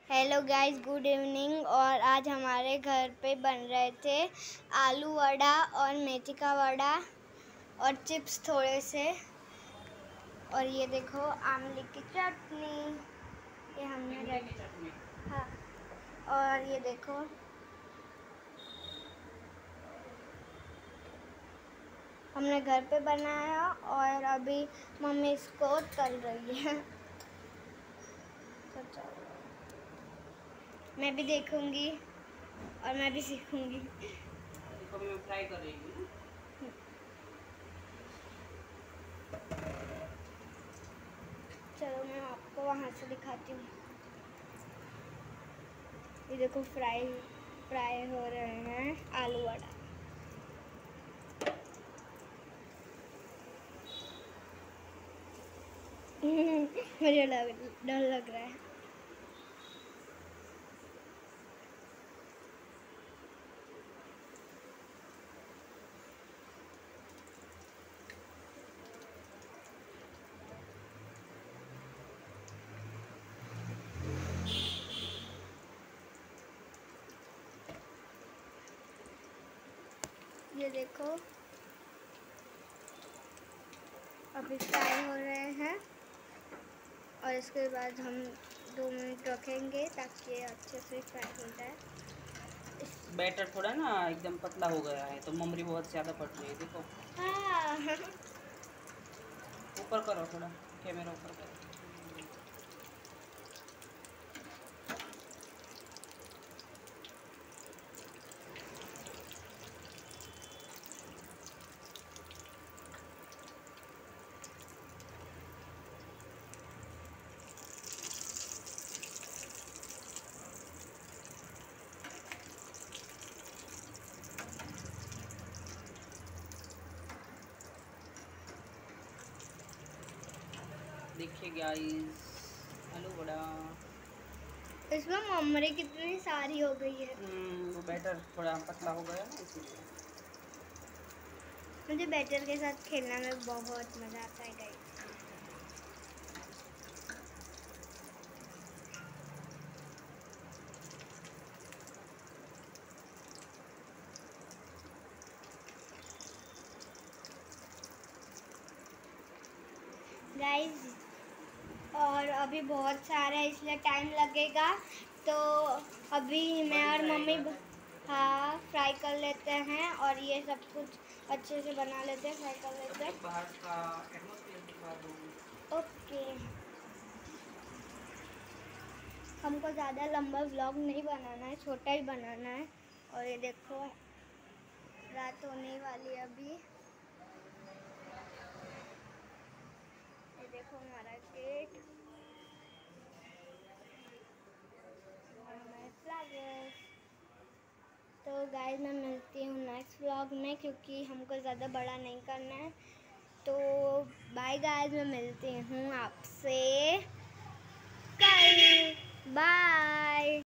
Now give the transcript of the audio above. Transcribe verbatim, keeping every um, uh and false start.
Hello guys, good evening. और आज हमारे घर पे बन रहे थे आलू वड़ा और मेथी का वड़ा और चिप्स थोड़े से। और ये देखो आमले की चटनी, ये हमने रेडी। हाँ, और ये देखो हमने घर पे बनाया और अभी मम्मी इसको तल रही है। तो चलो मैं भी देखूंगी और मैं भी सीखूंगी। देखो मैं फ्राई कर रही हूँ। चलो मैं आपको वहाँ से दिखाती हूँ। ये देखो फ्राई फ्राई हो रहे हैं आलू वड़ा। मुझे लग डर लग रहा है। ये देखो अभी फ्राई हो रहे हैं और इसके बाद हम दो मिनट रखेंगे ताकि ये अच्छे से फ्राई हो जाए। बैटर थोड़ा ना एकदम पतला हो गया है तो ममरी बहुत ज़्यादा पड़ रही है। देखो हाँ। ऊपर करो, थोड़ा कैमरा ऊपर करो। देखिए गाइस, आलू बड़ा इसमें ममरी कितनी सारी हो गई है। वो बैटर थोड़ा पतला हो गया ना, इसीलिए। मुझे बैटर के साथ खेलना में बहुत मज़ा आता है गाइस। गाइस और अभी बहुत सारा है इसलिए टाइम लगेगा, तो अभी मैं और मम्मी हाँ फ्राई कर लेते हैं और ये सब कुछ अच्छे से बना लेते हैं, फ्राई कर लेते हैं। बाहर का एटमॉस्फेयर दिखा दो। ओके, हमको ज़्यादा लंबा व्लॉग नहीं बनाना है, छोटा ही बनाना है। और ये देखो रात होने वाली है अभी। ये देखो हमारा गेट, हमारे फ्लावर्स। तो गाइस मैं मिलती हूँ नेक्स्ट व्लॉग में, क्योंकि हमको ज़्यादा बड़ा नहीं करना है। तो बाय गाइस, मैं मिलती हूँ आपसे कल। बाय।